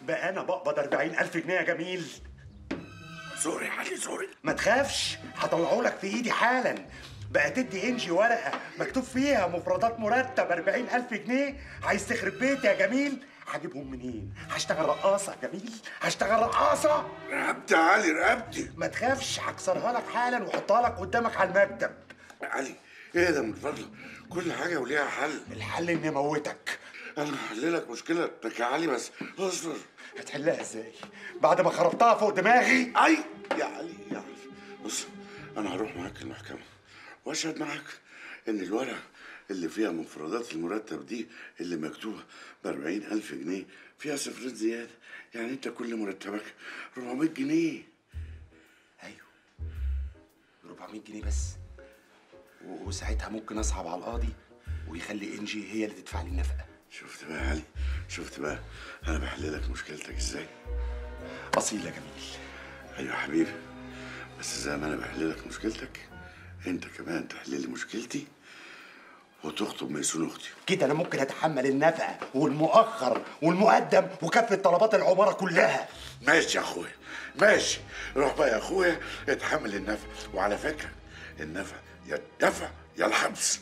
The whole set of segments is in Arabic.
بقى انا بقبض 40,000 جنيه يا جميل. سوري يا علي سوري. ما تخافش، هطلعه لك في ايدي حالا. بقى تدي انجي ورقه مكتوب فيها مفردات مرتب 40,000 جنيه. عايز تخرب بيتي يا جميل؟ هجيبهم منين؟ هشتغل رقاصه يا جميل، هشتغل رقاصه. رقبتي يا علي رقبتي. ما تخافش، هكسرها لك حالا واحطها لك قدامك على المكتب. يا علي ايه ده من فضلك؟ كل حاجه وليها حل. الحل اني اموتك. انا هحللك مشكلتك يا علي بس اصبر. هتحلها ازاي؟ بعد ما خربتها فوق دماغي؟ اي يا علي يا علي بص، انا هروح معاك المحكمه واشهد معاك ان الورقه اللي فيها مفردات المرتب دي اللي مكتوبه ب40,000 جنيه فيها صفرين زياده، يعني انت كل مرتبك 400 جنيه. ايوه 400 جنيه بس، وساعتها ممكن اصعب على القاضي ويخلي انجي هي اللي تدفع لي النفقه. شفت بقى يا علي؟ شفت بقى انا بحللك مشكلتك ازاي؟ اصيل يا جميل. ايوه يا حبيبي، بس زي ما انا بحللك مشكلتك انت كمان تحللي مشكلتي وتخطب ميسون اختي. كده انا ممكن اتحمل النفقه والمؤخر والمقدم وكافه طلبات العماره كلها. ماشي يا اخويا ماشي، روح بقى يا اخويا اتحمل النفقه، وعلى فكره النفقه يا الدفع يا الحبس.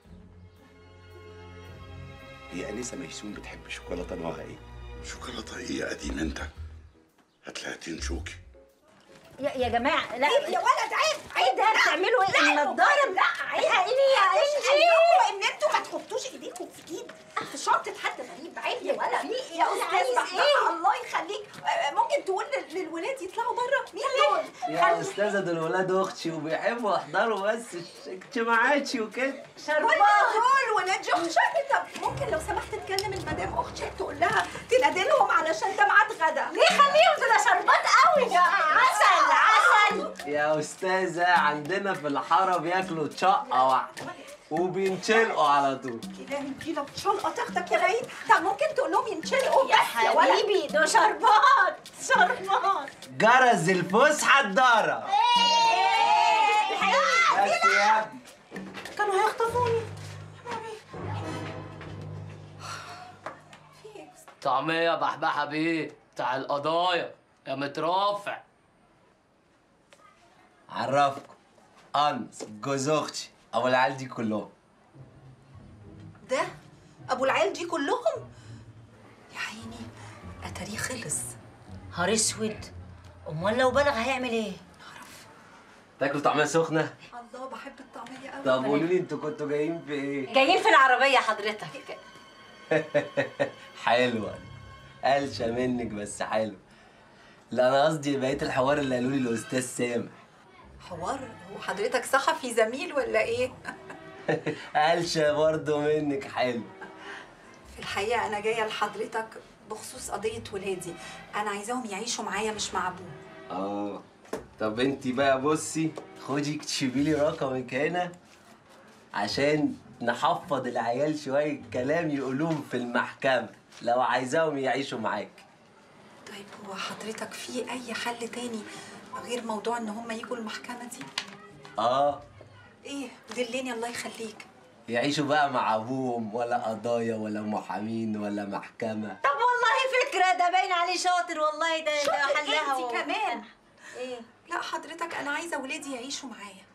هي انسه ميسون بتحب شوكولاته نوعها ايه؟ شوكولاته ايه يا قديم انت؟ هتلاقيتين شوكي. يا جماعه لا يا ولد عيب ايه ده بتعملوا ايه؟ النضاره لا عيب الحقيني يا انجي. ان انتوا ما تحطوش ايديكم في ايد في شنطه حد غريب. عيب يا ولد. في يا إيه؟ استاذ عايز بحبح إيه؟ الله يخليك ممكن تقول للولاد يطلعوا بره؟ مين دول؟ يا استاذه دول ولاد اختي وبيحبوا يحضروا بس اجتماعاتي وكده. كل دول ولاد اختي. طب ممكن لو سمحت تكلم المدام اختي تقول لها تنادي لهم علشان ده ميعاد غدا. ليه خليهم دول شربات قوي يا عسل عسل. يا استاذه عندنا في الحاره بياكلوا شقه واحده وبينشلقوا على طول. كده نجيلك شلقه تاخدك يا بعيد. طب ممكن تقول لهم ينشلقوا يا حبيبي دول شربات شربات. جرس الفسحه اتضرب. بس يا ابني كانوا هيخطفوني. في ايه؟ طعمية بحبحة بيه بتاع القضايا يا مترافع. عرفكم انس جوز اختي ابو العيال دي كلهم. ده ابو العيال دي كلهم؟ يا عيني اتاريه خلص. نهار اسود، امال لو بلغ هيعمل ايه؟ تاكلوا طعميه سخنه؟ الله بحب الطعميه قوي. طب قولوا لي انتوا كنتوا جايين في ايه؟ جايين في العربيه حضرتك. حلوه قلشه منك بس حلو. لا انا قصدي بقيه الحوار اللي قالوا لي الاستاذ سامح. حوار؟ هو حضرتك صحفي زميل ولا ايه؟ قلشه برضه منك حلو. في الحقيقه انا جايه لحضرتك بخصوص قضيه ولادي. انا عايزاهم يعيشوا معايا مش مع ابوه. طب انتي بقى بصي خدي اكتشفي لي رقمك هنا عشان نحفظ العيال شويه كلام يقولوهم في المحكمه لو عايزاهم يعيشوا معاك. طيب هو حضرتك في اي حل تاني غير موضوع ان هم يجوا المحكمه دي؟ ايه؟ دلني الله يخليك. يعيشوا بقى مع ابوهم، ولا قضايا ولا محامين ولا محكمه. طب والله فكره، ده باين عليه شاطر والله. ده شاطر حلها انتي كمان. ايه؟ لا حضرتك انا عايزه ولادي يعيشوا معايا.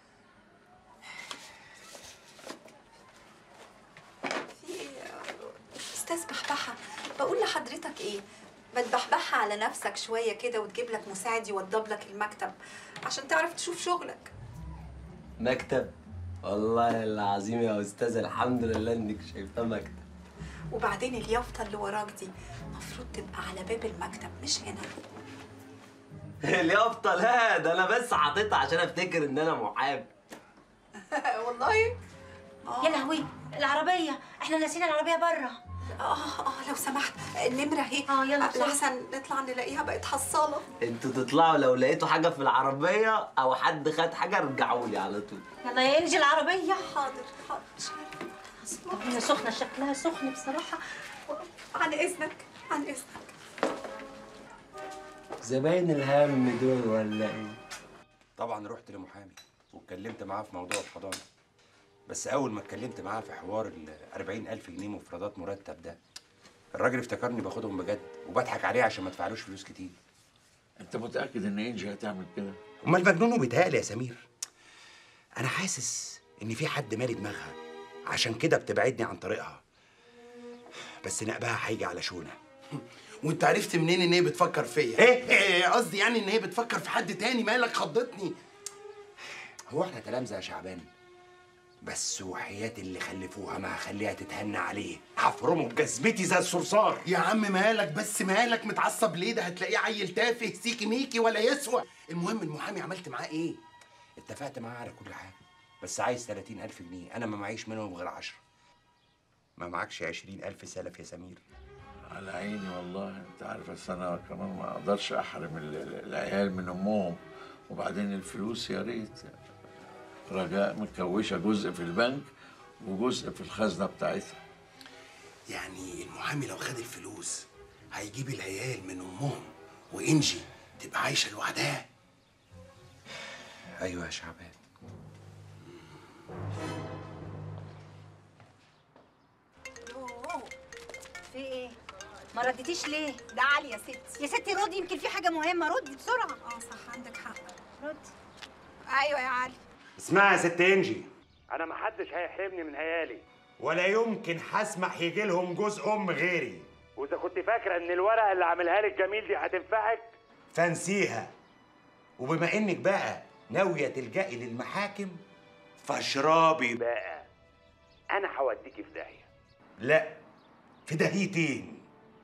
في ايه يا استاذ بحبحه؟ بقول لحضرتك ايه، ما تبحبحها على نفسك شويه كده وتجيب لك مساعد يوضب لك المكتب عشان تعرف تشوف شغلك. مكتب؟ والله العظيم يا استاذه الحمد لله انك شايفاه مكتب. وبعدين اليافطه اللي وراك دي المفروض تبقى على باب المكتب مش هنا. اليافطه؟ لا ده انا بس حاططها عشان افتكر ان انا محامي. والله؟ يا لهوي العربيه، احنا ناسيين العربيه بره. لو سمحت النمره اهي. يلا لحسن نطلع نلاقيها بقت حصاله. انتوا تطلعوا لو لقيتوا حاجه في العربيه او حد خد حاجه ارجعوا لي على طول. يلا يا انجي العربيه. حاضر حاضر. طب هي سخنه، شكلها سخن بصراحه. عن اذنك عن اذنك. زباين الهم دول ولا ايه؟ طبعا رحت لمحامي واتكلمت معاه في موضوع الحضانه، بس اول ما اتكلمت معاه في حوار ال 40,000 جنيه مفردات مرتب ده الراجل افتكرني باخدهم بجد وبضحك عليه عشان ما ادفعلوش فلوس كتير. انت متاكد ان انجي هتعمل كده؟ امال مجنون بيتهيألي يا سمير. انا حاسس ان في حد مالي دماغها عشان كده بتبعدني عن طريقها، بس نقبها هيجي على شونه. وانت عرفت منين ان هي بتفكر فيا؟ ايه قصدي يعني ان هي بتفكر في حد تاني. مالك خضتني؟ هو احنا تلامذه يا شعبان؟ بس وحياة اللي خلفوها ما هخليها تتهنى عليه، هفرمه بجزمتي زي الصرصار. يا عم مالك بس، مالك متعصب ليه؟ ده هتلاقيه عيل تافه سيكي ميكي ولا يسوى. المهم المحامي عملت معاه ايه؟ اتفقت معاه على كل حاجه، بس عايز 30,000 جنيه، انا ما معيش منهم غير 10. ما معكش 20,000 سلف يا سمير؟ على عيني والله. انت عارف بس انا كمان ما اقدرش احرم العيال من امهم، وبعدين الفلوس يا ريت. رجاء مكوشه جزء في البنك وجزء في الخزنه بتاعتها. يعني المحامي لو خد الفلوس هيجيب العيال من امهم وانجي تبقى عايشه لوحدها؟ ايوه يا شعبان. في ايه؟ ما ردتيش ليه؟ ده علي يا ستي. يا ستي ردي، يمكن في حاجة مهمة، ردي بسرعة. صح عندك حق. ردي. ايوه يا علي. اسمعي يا ست انجي، انا ما حدش هيحرمني من عيالي، ولا يمكن هسمح يجي لهم جزء ام غيري. واذا كنت فاكره ان الورقه اللي عاملها لك جميل دي هتنفعك فانسيها. وبما انك بقى ناويه تلجئي للمحاكم فاشربي بقى، انا هوديكي في داهيه. لا، في داهيتين،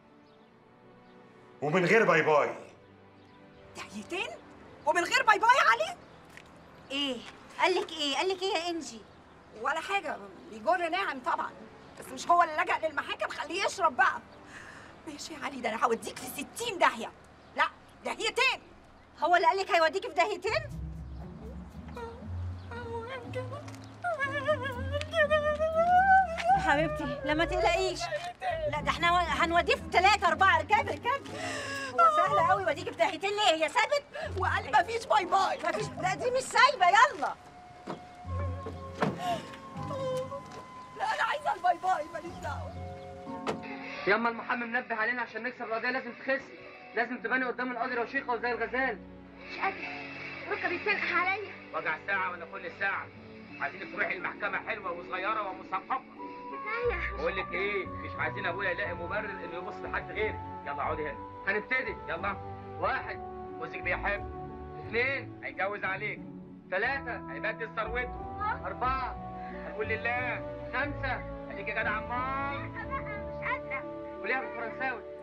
ومن غير باي باي. دقيقتين ومن غير باي باي يا علي؟ ايه؟ قالك ايه؟ قالك ايه يا انجي؟ ولا حاجه، بيجر ناعم طبعا، بس مش هو اللي لجأ للمحاكم، خليه يشرب بقى. ماشي يا علي، ده انا هوديك في 60 داهيه. لا، داهيتين. هو اللي قالك هيوديكي في داهيتين؟ يا حبيبتي لا ما تقلقيش، لا ده احنا هنوديه في 3 4. اركبي اركبي. هو سهل قوي يوديكي في داهيتين ليه؟ هي ثابت وقال مفيش باي باي. مفيش، لا دي مش سايبه. يلا. لا انا عايزه الباي باي، ماليش دعوه. ياما المحامي منبه علينا عشان نكسب القضيه لازم تخسي، لازم تباني قدام القاضي رشيقه وزي الغزال. مش قادره، ركبي بتنقح عليا. وجع ساعه ولا كل ساعه؟ عايزينك تروحي المحكمه حلوه وصغيره ومثقفه. كفايه. بقول لك ايه، مش عايزين ابويا يلاقي مبرر انه يبص لحد غيري. يلا اقعدي هنا، هنبتدي. يلا. 1 جوزك بيحب. 2 هيتجوز عليك. 3 هيبدل ثروته. 4 هنقول لله. 5 اديك يا جدع عمار. مش قادره. قوليها بالفرنساوي.